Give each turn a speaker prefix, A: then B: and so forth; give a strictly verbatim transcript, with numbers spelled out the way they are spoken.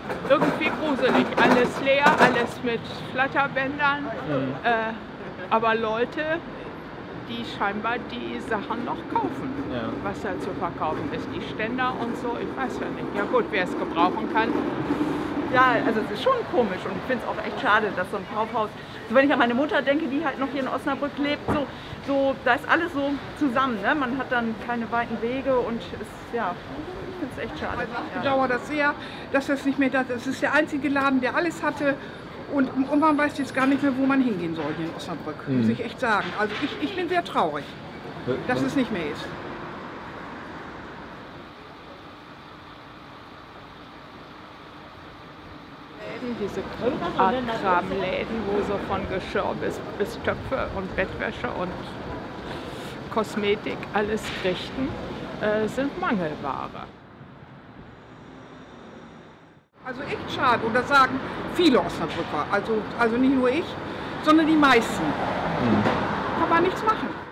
A: irgendwie gruselig. Alles leer, alles mit Flatterbändern. Mhm. Äh, aber Leute, die scheinbar die Sachen noch kaufen, ja. Was da zu verkaufen ist. Die Ständer und so, ich weiß ja nicht. Ja gut, wer es gebrauchen kann.
B: Ja, also es ist schon komisch und ich finde es auch echt schade, dass so ein Kaufhaus, so wenn ich an meine Mutter denke, die halt noch hier in Osnabrück lebt, so, so da ist alles so zusammen, ne? Man hat dann keine weiten Wege und es, ja, ich finde es echt schade.
C: Also ich bedauere das sehr, dass das nicht mehr da ist. Es ist der einzige Laden, der alles hatte und irgendwann weiß jetzt gar nicht mehr, wo man hingehen soll hier in Osnabrück, mhm. muss ich echt sagen. Also ich, ich bin sehr traurig, dass es nicht mehr ist.
A: Diese Art Kramläden, wo so von Geschirr bis, bis Töpfe und Bettwäsche und Kosmetik alles richten, äh, sind Mangelware.
C: Also echt schade und das sagen viele Osnabrücker, also, also nicht nur ich, sondern die meisten. Mhm. Kann man nichts machen.